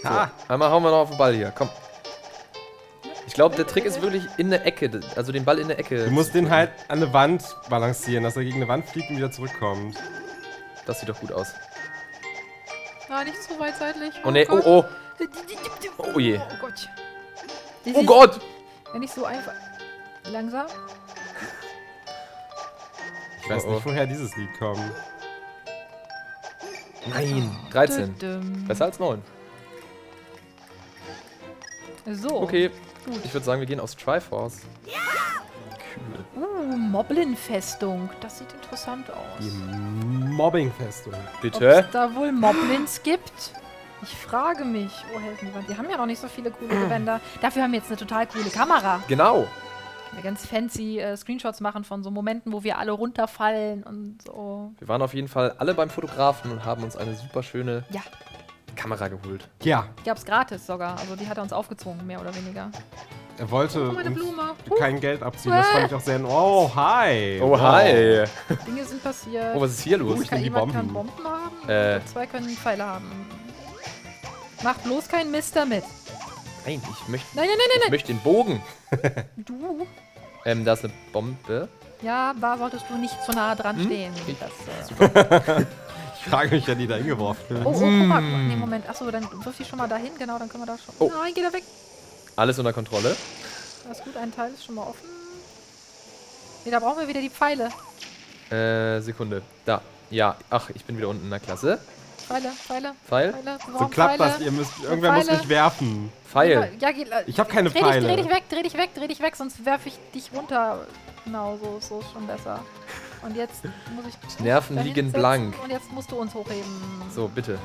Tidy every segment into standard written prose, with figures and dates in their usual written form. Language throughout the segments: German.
So, einmal hauen wir noch auf den Ball hier, komm. Ich glaube, der Trick ist wirklich in der Ecke, also den Ball in der Ecke. Du musst den halt an eine Wand balancieren, dass er gegen eine Wand fliegt und wieder zurückkommt. Das sieht doch gut aus. Ah, nicht so weit seitlich. Oh ne, Gott. oh. Oh je. Oh Gott. Oh Gott! Wenn ich so einfach... Langsam. Ich weiß Oh, nicht, woher dieses Lied kommt. Nein, 13. Düm. Besser als 9. So. Okay, Gut. ich würde sagen, wir gehen aufs Triforce. Moblin-Festung. Das sieht interessant aus. Die Mobbing-Festung. Ob Bitte? es da wohl Moblins gibt? Ich frage mich. Oh, helfen mir. Die haben ja noch nicht so viele coole Gewänder. Dafür haben wir jetzt eine total coole Kamera. Genau. Können wir ganz fancy Screenshots machen von so Momenten, wo wir alle runterfallen und so. Wir waren auf jeden Fall alle beim Fotografen und haben uns eine super schöne Ja, Kamera geholt. Ja, die gab's gratis sogar. Also die hat er uns aufgezwungen, mehr oder weniger. er wollte Oh, meine uns Blume. kein Geld abziehen. Das fand ich auch sehr... Oh, hi. Oh, hi. Dinge sind passiert. Oh, was ist hier los? ich nehme die Jemand kann Bomben. Bomben haben? Äh. Zwei können Pfeile haben. Macht bloß keinen Mist damit. Nein, ich möchte, Nein, nein, ich möchte den Bogen. nein. Du? Da ist eine Bombe. Ja, da solltest du nicht zu nah dran Hm? stehen. Ich- Das, Ich frage mich, wer die da hingeworfen hat. oh, guck mal. Nee, Moment. Achso, dann wirf die schon mal dahin. Genau, dann können wir da schon... Oh. Nein, geh da weg. Alles unter Kontrolle. Das ist gut, ein Teil ist schon mal offen. Nee, da brauchen wir wieder die Pfeile. Sekunde. Da. Ja, ach, ich bin wieder unten in der Klasse. Pfeile. Pfeil? Wir So brauchen klappt Pfeile. das. Irgendwer muss Pfeile. mich werfen. Pfeil. Ja, Ich hab keine dreh Pfeile. Dreh dich weg, sonst werfe ich dich runter. Genau, so ist schon besser. Und jetzt muss ich... Nerven dahin liegen setzen blank. Und jetzt musst du uns hochheben. So, bitte.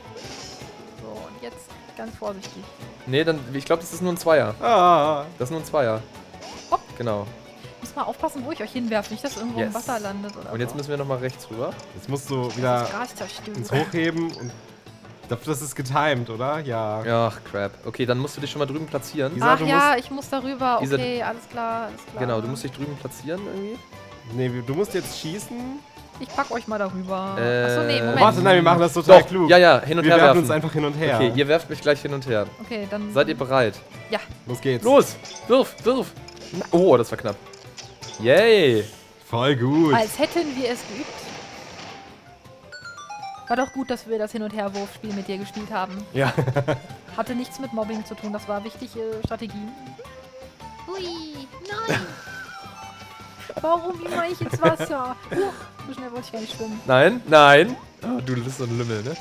So, und jetzt ganz vorsichtig. Nee, dann, ich glaube, das ist nur ein Zweier. Ah. Das ist nur ein Zweier. Hopp. Genau. Muss mal aufpassen, wo ich euch hinwerfe. Nicht, dass irgendwo im Yes. Wasser landet oder Und jetzt so. müssen wir nochmal rechts rüber. Jetzt musst du Das wieder Gras zerstört. ins Hochheben und... Ich glaube, das ist getimed, oder? Ja. Ach, crap. Okay, dann musst du dich schon mal drüben platzieren. Isa, Ach du ja, ich muss darüber. Isa, Okay, alles klar, alles klar. Genau, du musst dich drüben platzieren irgendwie. Nee, du musst jetzt schießen. Ich pack euch mal darüber. Äh, Achso, nee, Moment. Warte, nein, wir machen das total Doch, klug. ja, ja, hin und Wir her werfen werfen. uns einfach hin und her. Okay, ihr werft mich gleich hin und her. Okay, dann... Seid ihr bereit? Ja. Los geht's. Los! Wirf! Wirf! Oh, das war knapp. Yay! Voll gut. Als hätten wir es geübt. War doch gut, dass wir das Hin- und Herwurfspiel mit dir gespielt haben. Ja. Hatte nichts mit Mobbing zu tun, das war wichtige Strategie. Hui, nein! Warum immer ich ins Wasser? So schnell wollte ich gar nicht schwimmen. Nein, nein. Oh, du bist so ein Lümmel, ne?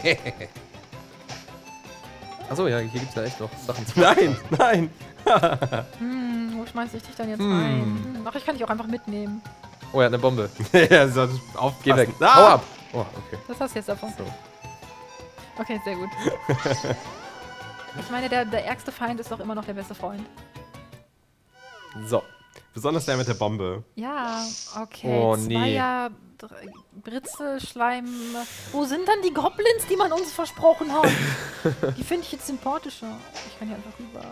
Achso, ja, hier gibt's ja echt noch Sachen zu. Nein, nein. Wo schmeiß ich dich dann jetzt rein? Ach, ich kann dich auch einfach mitnehmen. Oh, er hat eine Bombe. Ja, sollte aufpassen. Geh weg. Ah! Hau ab! Oh, okay. Was hast du jetzt davon? So. Okay, sehr gut. Ich meine, der ärgste Feind ist doch immer noch der beste Freund. So. Besonders der mit der Bombe. Ja, okay. Oh, nee. Zweier, Britze, Schleim. Wo sind dann die Goblins, die man uns versprochen hat? Die finde ich jetzt sympathischer. Ich kann hier einfach rüber.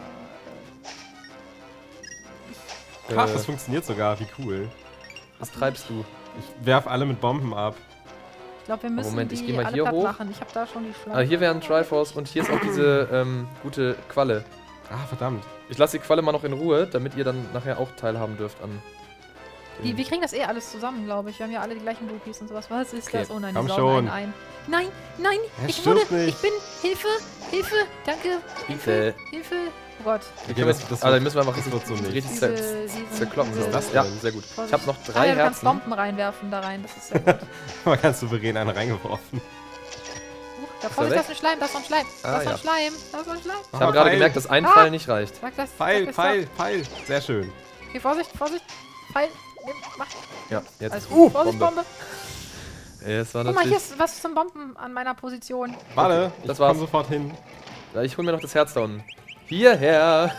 Krass, das funktioniert sogar. Wie cool. Was treibst du? Ich werf alle mit Bomben ab. Ich glaube, wir müssen Moment, ich die geh mal alle hier platt hoch. machen. Ich habe da schon die Schleim. Ah, hier wäre ein Triforce und hier ist auch diese gute Qualle. Ah, verdammt. Ich lasse die Qualle mal noch in Ruhe, damit ihr dann nachher auch teilhaben dürft an. Wir kriegen das alles zusammen, glaube ich. Wir haben ja alle die gleichen Groupies und sowas. Was ist Okay, das? Oh nein, komm die saugen schon. einen ein. Nein, nein, Er ich wurde, stirbt nicht. ich bin, Hilfe, danke, Hilfe. Hilfe. Oh Gott. Okay, das dann müssen wir einfach das wird so nicht. richtig zerkloppen. diese- das Ja, denn? sehr gut. Vorsicht. Ich habe noch Ah, 3 ja, du kannst Herzen. Bomben reinwerfen da rein, das ist sehr gut. Man ganz souverän einen reingeworfen. Da vorne weg? ist das ein Schleim, das ist ein Schleim, Ah, das ist ja. ein Schleim, das ist ein Schleim. Ich habe gerade Pfeil. gemerkt, dass ein Ah! Pfeil nicht reicht. Sag das, Pfeil, sag das Pfeil, Pfeil. Sehr schön. doch. Okay, Vorsicht, Pfeil, nimm, mach. Ja, jetzt. Alles gut. Vorsicht, Bombe. Bombe. Es war Guck mal, hier natürlich. ist was zum Bomben an meiner Position. Warte, das ich war's. komm sofort hin. Ja, ich hol mir noch das Herz da unten. Hierher!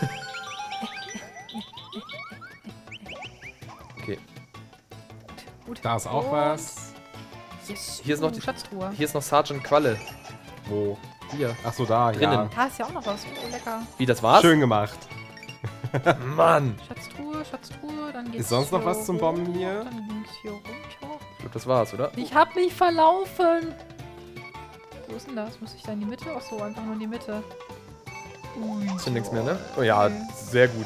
Okay, Gut. Da ist auch Und- was. Yes. Hier ist noch die- Schatztruhe. hier ist noch Sergeant Qualle. Wo? Hier. Ach so, da, Drinnen. ja. Da ist ja auch noch was. Oh, lecker. Wie, das war's? Schön gemacht. Mann! Schatztruhe, dann geht's Ist sonst noch hier was zum Bomben hoch, hier? Dann ging's hier runter. Ich glaube, das war's, oder? Ich hab mich verlaufen. Wo ist denn das? Muss ich da in die Mitte? Ach so, einfach nur in die Mitte. Ist hier nichts mehr, ne? Oh ja, Okay. sehr gut.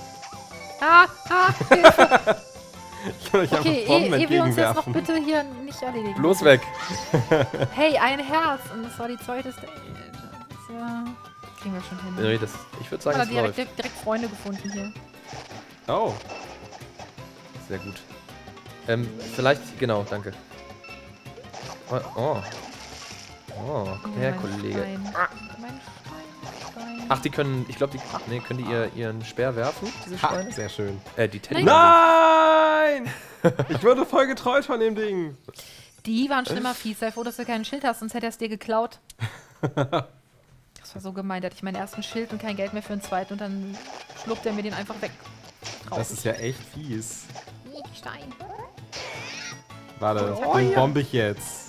Hilfe. Ich kann euch Okay, einfach Bomben ehe wir uns jetzt noch entgegenwerfen. bitte hier nicht erledigen. Bloß weg. Hey, ein Herz. Und das war die zweite Stage. Das kriegen wir schon hin. Nee, ich würde sagen, Oder es läuft. direkt Freunde gefunden hier. Oh. Sehr gut. Vielleicht, genau, danke. Oh. Oh, komm her, Mein Kollege. Stein. Mein Stein. Ach, die können, ich glaube, können die ihren Speer werfen, diese Ha, Schweine? sehr schön. Die Teddy. Nein! Ich wurde voll getreut von dem Ding. Die waren schon immer fies. Sei froh, dass du kein Schild hast, sonst hätte er es dir geklaut. Das war so gemein. Da hatte ich meinen ersten Schild und kein Geld mehr für einen zweiten und dann schluckt er mir den einfach weg. Das ist ja echt fies. Stein. Warte, Oh, den ja. bombe ich jetzt.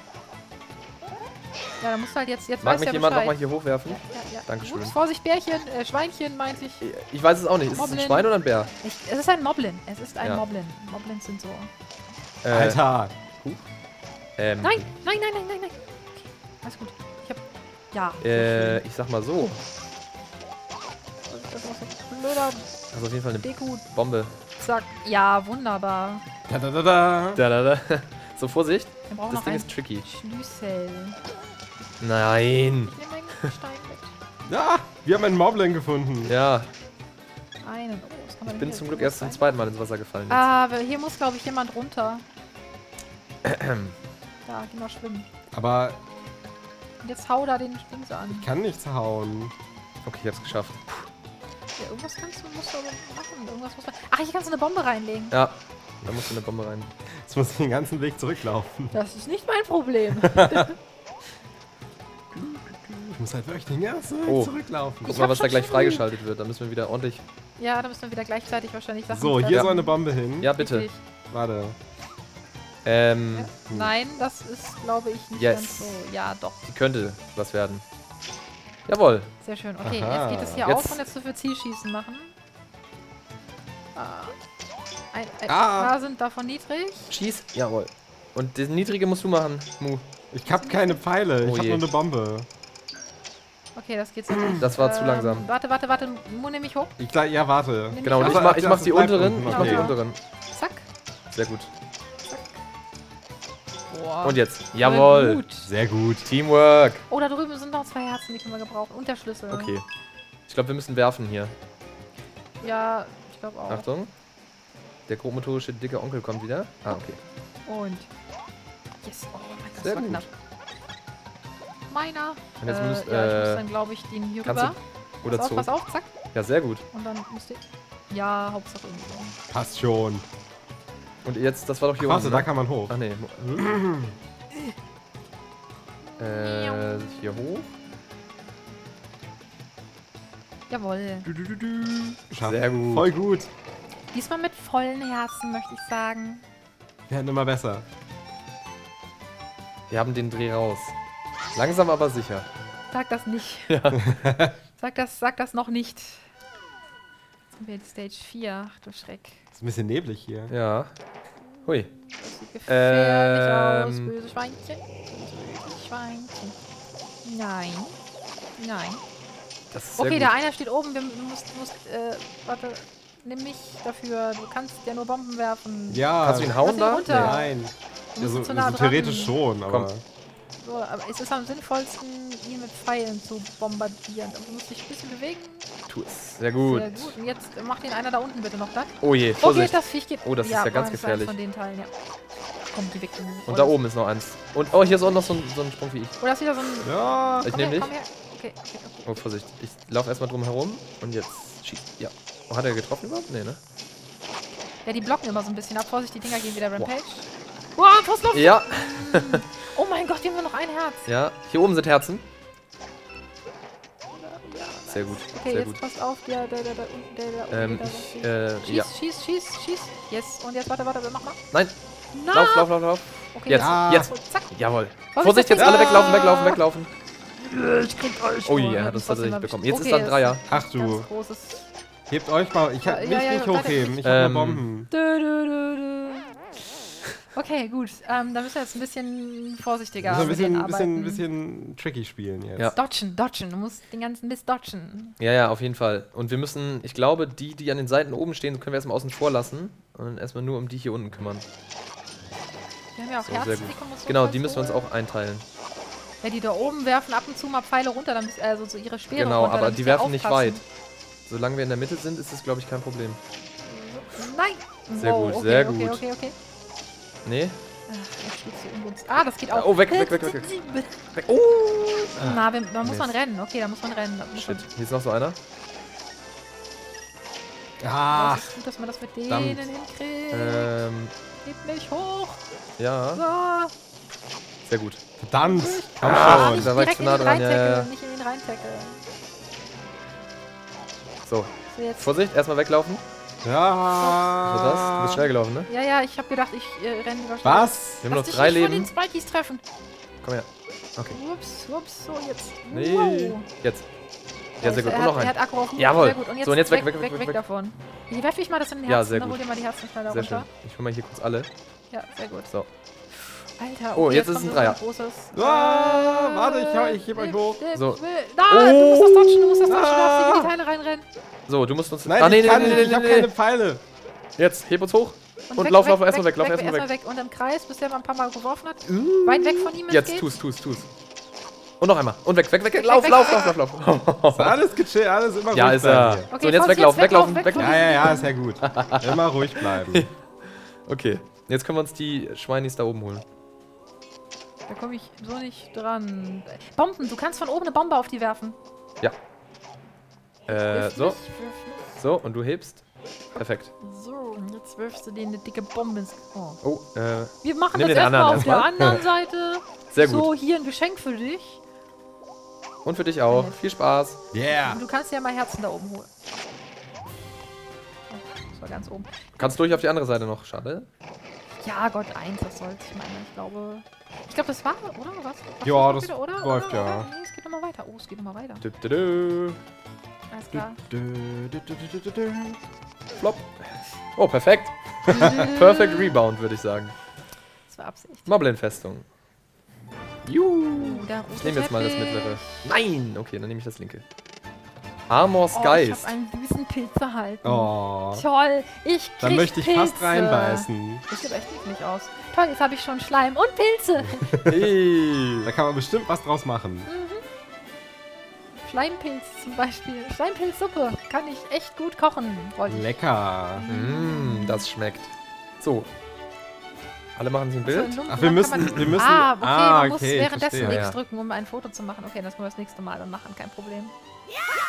Ja, dann musst du halt jetzt Mag weiß mich ja jemand Bescheid. nochmal hier hochwerfen? Ja. Dankeschön. Ups, Vorsicht, Bärchen, Schweinchen meinte ich. Ich weiß es auch nicht. Ist es ein Moblin. Schwein oder ein Bär? Es ist ein Moblin. Es ist ein Ja. Moblin. Moblins sind so. Alter. Ähm, Nein. Okay, alles gut. Ich hab. Ja. sehr schön. Ich sag mal so. Das war so ein blöder Das ist auf jeden Fall eine Deku. Bombe. Zack. Ja, wunderbar. Da. Da. So, Vorsicht. Wir brauchen Das noch Ding einen ist tricky. Schlüssel. Nein. Ich nehme meinen Stein mit. Ja, wir haben einen Moblin gefunden. Ja, Einen. Oh, was kann man ich denn bin hier zum Glück groß erst zum sein? zweiten Mal ins Wasser gefallen. Jetzt. Aber hier muss, glaube ich, jemand runter. Da, geh mal schwimmen. Aber Und jetzt hau da den Dings an. ich kann nichts hauen. Okay, ich hab's geschafft. Ja, irgendwas musst du aber machen. Irgendwas musst du. Ach, hier kannst du eine Bombe reinlegen. Ja, da musst du eine Bombe rein. Jetzt muss ich den ganzen Weg zurücklaufen. Das ist nicht mein Problem. Ich muss halt wirklich den ganzen Weg Oh. zurücklaufen. Guck Ich mal, hab was da schon gleich schon freigeschaltet wird. Da müssen wir wieder ordentlich... Ja, da müssen wir wieder gleichzeitig wahrscheinlich Sachen So, hier treffen. soll eine Bombe hin. Ja, bitte. Richtig. Warte. Nein, das ist, glaube ich, nicht Yes. ganz so. Ja, doch. Die könnte was werden. Jawohl. Sehr schön. Okay, Aha. jetzt geht es hier Jetzt- auf und jetzt dürfen wir Zielschießen machen. Ein Ah. paar sind davon niedrig. Schieß. Jawohl. Und das Niedrige musst du machen, Mu. Ich hab keine Pfeile, Oh ich hab je. nur eine Bombe. Okay, das geht so nicht. Das war zu langsam. Warte. Mu, nimm mich hoch. Ja, warte. Nimm Genau, und mich ich hoch. mach die bleibt unteren. unten, Ich mach die okay. unteren. Zack. Sehr gut. Boah. Und jetzt. Voll Jawohl. gut. Sehr gut. Teamwork. Oh, da drüben sind noch 2 Herzen, die können wir gebrauchen. Und der Schlüssel. Okay. Ich glaube, wir müssen werfen hier. Ja, ich glaube auch. Achtung. Der grobmotorische dicke Onkel kommt wieder. Ah, okay. Und. Yes. Oh mein Gott, Sehr das war gut. knapp. Meiner. Und jetzt ja, ich muss dann, glaube ich, den hier kannst rüber. du- Oder Pass so. auf, zack. Ja, sehr gut. Und dann müsst ihr. Ja, Hauptsache irgendwie. Passt schon. Und jetzt, das war doch hier Warte, unten. da Ne? kann man hoch. Ach nee. Hier hoch. Jawohl. Geschafft. Sehr gut. Voll gut. Diesmal mit vollen Herzen, möchte ich sagen. Wir werden immer besser. Wir haben den Dreh raus. Langsam aber sicher. Sag das nicht. Ja. Sag das noch nicht. Jetzt sind wir in Stage 4. Ach du Schreck. Ist ein bisschen neblig hier. Ja. Hui. Das sieht gefährlich aus. Ähm. Böse Schweinchen. Böse Schweinchen. Nein. Nein. Das ist sehr Okay, gut. der eine steht oben. Du musst warte. Nimm mich dafür. Du kannst ja nur Bomben werfen. Ja. Kannst du ihn Lass hauen ihn da? runter. Nein. Du musst Also, zu nah also dran. theoretisch schon, aber. Komm. So, aber es ist am sinnvollsten, ihn mit Pfeilen zu bombardieren. Aber du musst dich ein bisschen bewegen. Tu es. Sehr gut. Sehr gut. Und jetzt macht den einer da unten bitte noch platt. Oh je, Okay, Vorsicht. das Viech geht. Oh, das ist ja ganz das ist gefährlich. eins von den Teilen, ja. Komm, die weg. Und da oben ist noch eins. Und oh, hier ist auch noch so ein Sprung wie ich. Oh, da ist wieder so ein. Ja. Ich Komm nehme her, dich. komm her. Okay. Oh, Vorsicht. Ich laufe erstmal drum herum und jetzt schießt. Ja. Oh, hat er getroffen überhaupt? Nee, ne? Ja, die blocken immer so ein bisschen ab. Vorsicht, die Dinger gehen wieder Rampage. Wow, Postluft! Ja. Oh mein Gott, hier haben wir noch ein Herz. Ja. Hier oben sind Herzen. Ja. Sehr gut. Okay, Sehr jetzt gut. passt auf, der da unten. Ja. Schieß. Yes. Und jetzt, warte, mach mal. Nein. Nein. Lauf. Okay, Jetzt. Ja. Jetzt. Zack. Jawohl. Vorsicht, Vorsicht, jetzt das alle Ding- weglaufen. Ich krieg euch. Oh je, er hat uns tatsächlich bekommen. Jetzt ist da ein das Dreier. Ach Ganz du. großes. Hebt euch mal. Ich hab Ja, mich ja, nicht warte, hochheben. Ich hab Ähm, nur Bomben. Dö. Okay, gut. Da müssen wir jetzt ein bisschen vorsichtiger Also ein mit denen arbeiten. bisschen tricky spielen jetzt. Ja. Dodgen. Du musst den ganzen Mist dodgen. Ja, auf jeden Fall. Und wir müssen, ich glaube, die an den Seiten oben stehen, können wir erstmal außen vor lassen. Und dann erstmal nur um die hier unten kümmern. Wir haben ja auch So, sehr Herzen, gut. die können wir so Genau, kurz die müssen wir uns holen. auch einteilen. Ja, die da oben werfen ab und zu mal Pfeile runter, dann also so ihre Speere Genau, runter. aber dann die müsst ihr werfen nicht weit. aufpassen. Solange wir in der Mitte sind, ist das, glaube ich, kein Problem. Nein! Sehr Wow, gut, okay, sehr okay, gut. Okay. Nee? Ach, jetzt steht's so ungunstig. Ah, das geht auch. Oh, weg. Oh! Na, da muss man Mist. rennen. Okay, da muss man rennen. Da muss Shit, man, hier ist noch so einer. Ah, das ist gut, dass man das mit denen verdammt. hinkriegt. Heb mich hoch. Ja, So. sehr gut. verdammt. Komm Ah, schon. Nicht da war ich direkt zu in nah den dran, ja, reintackeln, ja. nicht in den reintackeln. So, So, jetzt. Vorsicht, erstmal weglaufen. Was Ja. war das? Du bist schnell gelaufen, ne? Ja, ich habe gedacht, ich renne lieber schnell. Was? Wir haben Lass noch dich 3 nicht von Leben. den Spikies treffen. Komm her. Okay. Ups, so jetzt. Nee. Wow. Jetzt. Ja, sehr gut. Er Und hat, noch er einen. hat Akku auf dem Jawohl. Sehr gut. Und jetzt, So, und jetzt weg weg davon. Hier werfe ich mal das in den Ja, Herzen. sehr Dann gut. hol dir mal die Herzen schneller Sehr schön. runter. Ich hol mal hier kurz alle. Ja, sehr gut. So. Alter, Oh, jetzt ist kommt es ein so Dreier. Großes. Ah, warte, ich heb euch hoch. So. So. Du musst das dodgen, du musst das dodgen. Du Ah. darfst nicht in die Teile reinrennen. So, du musst uns... Nein, ich kann nicht. Ich hab keine Pfeile. Jetzt, heb uns hoch. Und weg, lauf weg, erstmal weg, lauf weg, erstmal weg. erstmal weg. Und im Kreis, bis der mal ein paar Mal geworfen hat. Weit weg von ihm, wenn es Jetzt, geht. tu's. Und noch einmal. Und weg. Lauf. Ist alles gechillt, alles immer Ja, ruhig ist er. bleiben Okay, So, und jetzt Vorsicht, weglaufen. weg von hier. Ja, ist ja gut. Immer ruhig bleiben. Okay, jetzt können wir uns die Schweinis da oben holen. Da komme ich so nicht dran. Bomben, du kannst von oben eine Bombe auf die werfen. Ja. Wirf So. mich, wirf mich. So, und du hebst. Perfekt. So, und jetzt wirfst du denen eine dicke Bombe ins... Oh. Oh, Wir machen Nimm das den erstmal anderen auf der erstmal. anderen Seite. sehr gut. So, hier ein Geschenk für dich. Und für dich auch. Viel Spaß. Yeah. Und du kannst ja mal Herzen da oben holen. Oh, das war ganz oben. Kannst durch auf die andere Seite noch. Schade. Ja, Gott, 1, das sollte ich meinen. Ich glaube, das war, oder? Was Ja, das das wieder, oder? läuft, oder? ja. Nee, es geht nochmal weiter. Oh, es geht nochmal weiter. Dü. Alles klar. Flop. Oh, perfekt. Perfect Rebound, würde ich sagen. Das war Absicht. Moblin-Festung. Juhu. Der Ich nehme jetzt mal das Teppich. mittlere. Nein! Okay, dann nehme ich das linke. Amors Oh, ich Geist. habe einen süßen Pilz erhalten. Oh. Toll, ich krieg Dann möchte ich Pilze. fast reinbeißen. Das sieht echt nicht aus. Toll, jetzt habe ich schon Schleim und Pilze. Hey. Da kann man bestimmt was draus machen. Schleimpilz zum Beispiel. Schleimpilzsuppe. Kann ich echt gut kochen. Wollte ich. Lecker. Das schmeckt. So. Alle machen sich ein So, Bild. in Lumpen Ach, wir kann müssen... Ah, okay, man muss okay, währenddessen verstehe. X Ja. drücken, um ein Foto zu machen. Okay, das können wir das nächste Mal dann machen, kein Problem.